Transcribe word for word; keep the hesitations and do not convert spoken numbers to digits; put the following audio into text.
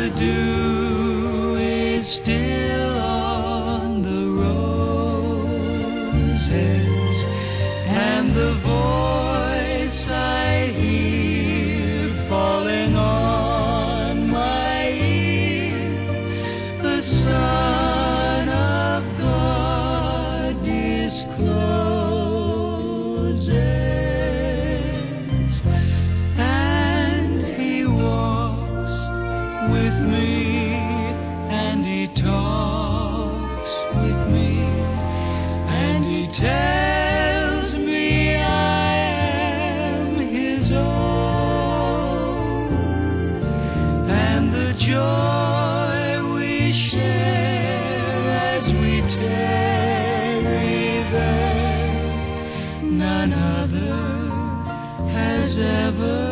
the dew is still on the roses, and the voice I hear falling on my ear, the Son of God discloses, and He walks with me, and He talks with me, and He tells me I am His own, and the joy we share as we tarry there, none other has ever